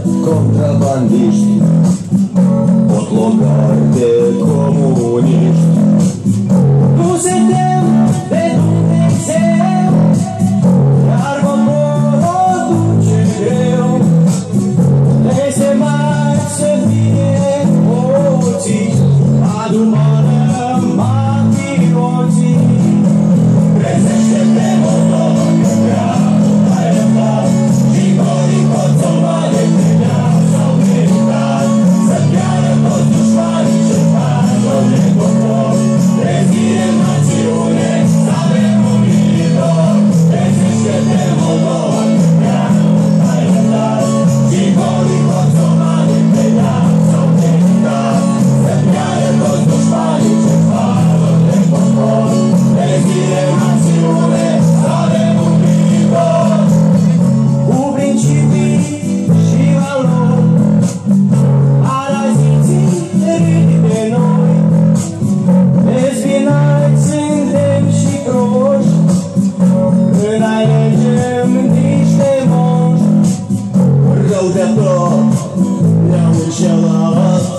contrabandiști, potlogari de comuniști. Nu se tem de Dumnezeu, iar poporul duce greu. Le se mai să fie oții, adună mafioții. Trezește-te, Moldova, că vreau mai răbdat, și gorii Koțovale pe neam s-au meritat. Să piară toți dușmanii ce fac rău de popor. Trezire în națiune, să avem un viitor. Trezește-te, Moldova, că vreau mai răbdat, și gorii Koțovale pe neam s-au meritat. Să piară toți dușmanii ce fac rău de popor. Trezire în națiune, să avem un viitor. Cu principii și valori, paraziții râd de noi. Dezbinați suntem și croși, când alegem niște moși. Rău de tot ne-au înșelat,